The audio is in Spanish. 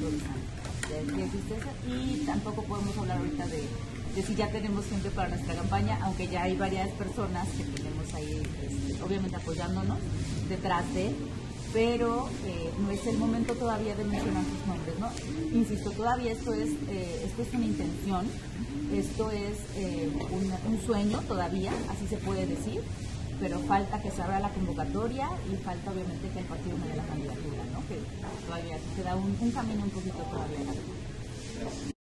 improvisando. Ya existe eso, y tampoco podemos hablar ahorita de si ya tenemos gente para nuestra campaña, aunque ya hay varias personas que tenemos ahí, obviamente apoyándonos detrás de, pero no es el momento todavía de mencionar sus nombres, ¿no? Insisto, todavía esto es una intención, esto es un sueño todavía, así se puede decir, pero falta que se abra la convocatoria y falta obviamente que el partido me dé la candidatura, ¿no? Que todavía queda un camino un poquito todavía largo.